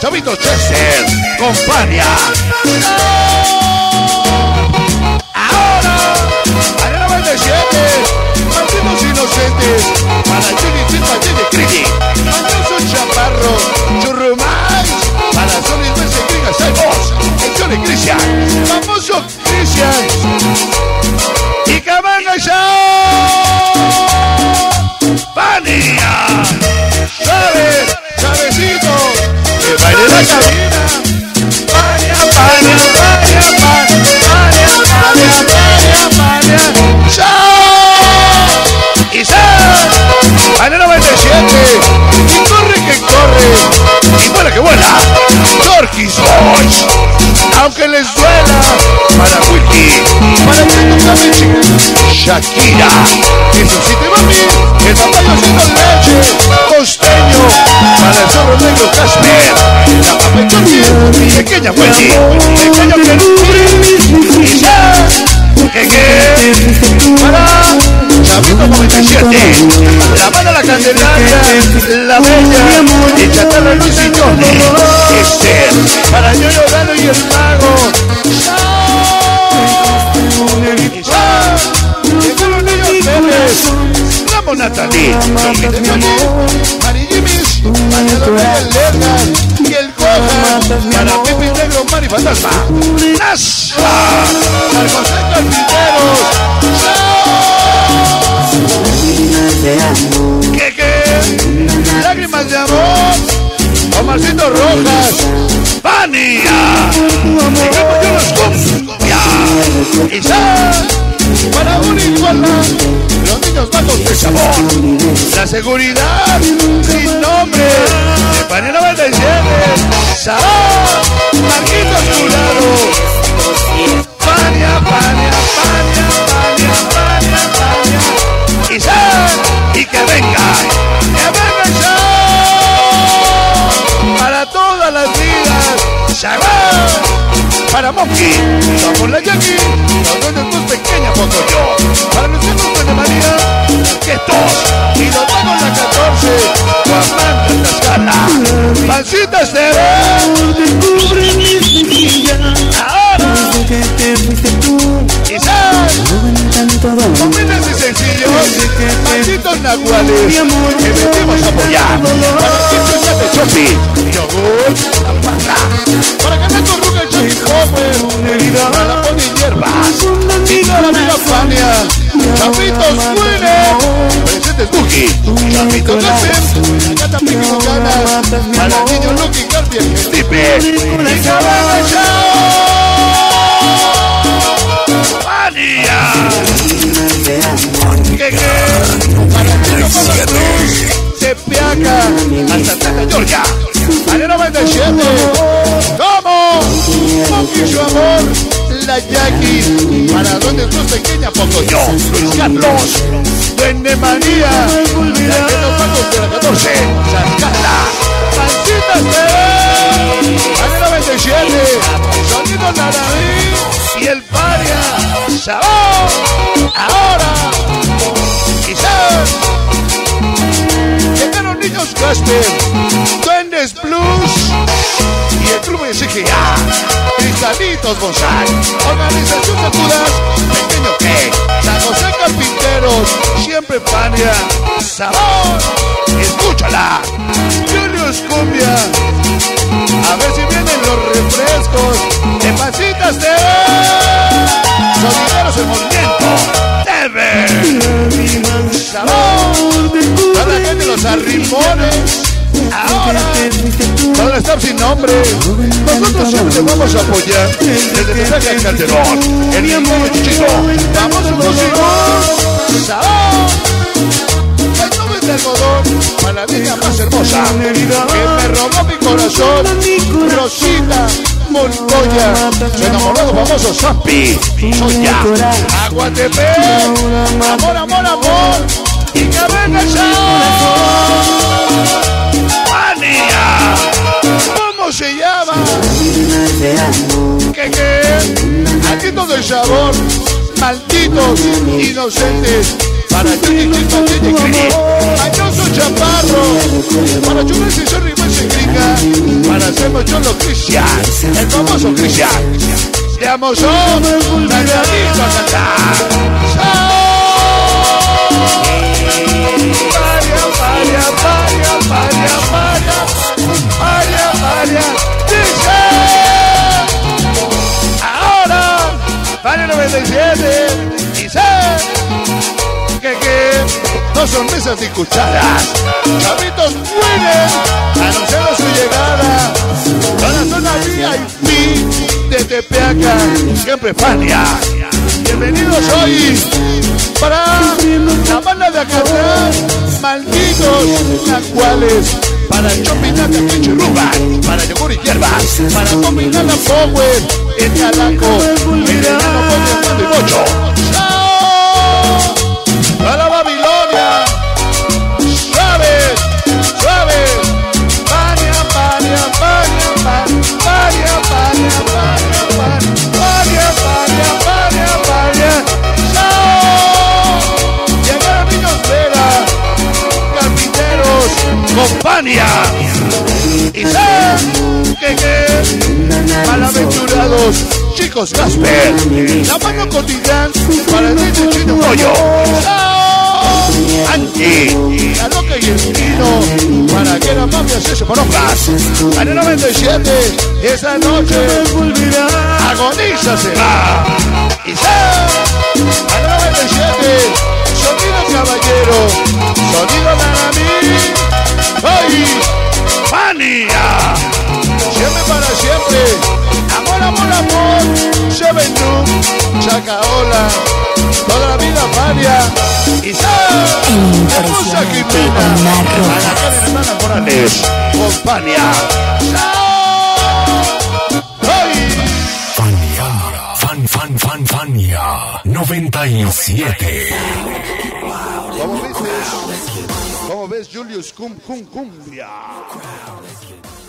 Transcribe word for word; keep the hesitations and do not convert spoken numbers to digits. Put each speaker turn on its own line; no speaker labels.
Chavito Chester, compañía. Ahora, para la noventa y siete, malditos inocentes, para Jimmy Chispa, Jimmy Criti, Mandoso Chaparro, Churrumais, para Sony Messi, Griga Saibos, el Johnny Cristian, famoso Cristian, y Cabanga Show, Pania, Chávez, Chavecito, que baile la cabina, Pania, Pania, Pania, Pania, Pania, Pania, Pania, Show, y Sal, Pania noventa y siete, y corre que corre, y vuela que vuela, Torquis Boys, aunque les duela, para Wiki, para Tito Camechi, Shakira, eso sí te va a mí, el papá haciendo leche, costeño, para el zorro negro Casper, la papechonía, mi pequeña Wendy, pequeño que y ya, que que, para Chavito noventa y siete, la mano la Candelaria, la Bella, y Chatarra Luis y Johnny, Esther, para Yoyo Galo y el Mago, llegaron niños Pérez, Ramón Natalí, Mari Jimis, Mañana el Lerner y el Coja, para Pipi Negro, Mari Fantasma, Nasha, al José Carpinteros, ¿qué qué? Lágrimas de amor, Omarcito Rojas, Pania, digamos yo los cumbia, Isaac, para un iguala, los niños bajos de sabor, la seguridad sin nombre, de Pania noventa y siete, Sabor, Marquitos Curado, Pania, Pania, Pania, Pania, Pania, Pania, Isaac, y que venga, que venga Isaac, para todas las vidas, Sabor, para Monkey, somos la Jackie, los dueños más pequeña poco yo, para los hijos de María, Quietos, y los vagos la catorce, Juan Manta Tascala, Pancitas T V, ahora, Isaac, humildes y sencillos, malditos nahuales, que venimos a apoyar, para que se de Chopi, yogur, alpaca, para que no corruga el Chopi Hopper, para la poni hierbas, y toda la vida Fania, Chapitos Winner, presentes Duki, Chapitos Lacen, la gata Piqui Bucana, para el niño Lucky Carpi, el Felipe, y Cabana Show, Fania, que que, para el niño Pablo Cruz, Tepeaca, hasta Tata Georgia, Pania noventa y siete, ¿cómo? Monkey su amor, la Jackie, para donde es más pequeña, poco yo, Luis Carlos, Duende María, la que nos vamos de la catorce, Sascala, Pancitas T V, Pania noventa y siete, Sonido Naranjí, y el Paria, Sabor, ahora, Isaac, llegaron niños Casper, Duendes Blues, y el Club S G A, Cristalitos Bonsai, Organización Sacudas, Pequeño que, San José Carpinteros, siempre Pania, Sabor, escúchala, Julius Cumbia, a ver si vienen los refrescos, de Pancitas T V, Solideros en Movimiento, T V, Sabor, para la gente los arrimones, ahora, para el staff sin nombre, nosotros siempre vamos a apoyar desde que saca el Calderón, el niño chico, vamos a músico, Sabor, el nombre de algodón, para la niña más hermosa, que me robó mi corazón, Rosita Montoya, su enamorado famoso Zampi, Soya, Aguatepe, amor, amor, amor, y que venga Pania, ¿cómo se llama? ¿Qué qué? Aquí todo el sabor, malditos, inocentes, para Johnny Chispa, Jimmy Criti, Mañoso Chaparro, para Chubes y Sorry Messi, gringa para hacernos yo los Cristian, el famoso Cristian. De Amazon, Danielito a cantar. María, María, María, María, María, María, María, dice. Ahora, María noventa y siete, dice que que no son mesas ni cucharas. Chavitos pueden anunciar su llegada a la zona V I P de Tepeaca, siempre Fania. Bienvenidos hoy para la banda de Acatlán, malditos nacuales, para el Chopinaca Queche Ruban, para Yogur y Hierbas, para combinar la Power, el Calaco, el Enano Power, Mando y Bocho. ¡Chao! Para Babilonia, suave, suave, Fania, Fania, Fania, Fania, Fania, Fania, Fania, Fania, Fania, Fania, Fania, ¡chao! Llegaron niños Vera, carpinteros, compañía. Y sé que que malaventurados, chicos Gasper, la mano cotidiana para el niño chino rollo. Angie, la loca y el chino, para que la mafia se separojas. En el noventa y siete, esa noche, agoniza será. Y sé, en el noventa y siete, sonido caballero, sonido Nanamí, hoy, Fania. Siempre para siempre, amor, amor, amor, se vendú, Chacaola, toda la vida Fania. Y se, hermosa Quimena, a la cara de hermana Morales, con Fania.
Fania, fan, fan, fan, Fania, noventa y siete.
¿Cómo ves? ¿Cómo ves, Julius Cum Cum Cumbia?